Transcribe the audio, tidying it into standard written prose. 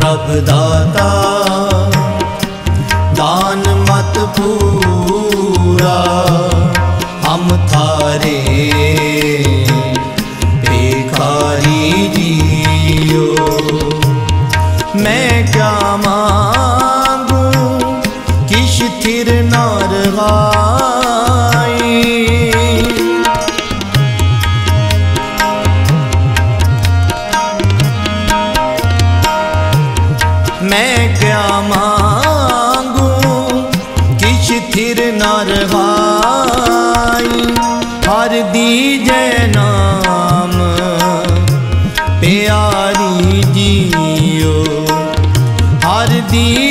प्रभ दाता दान मत पूरा, हम थारे भिखारी जियो। मैं क्या मांगू किश थिर न रहाई, मैं क्या मांगू किश थिर न रहाई। हर दीजे नाम प्यारी जियो, हर दी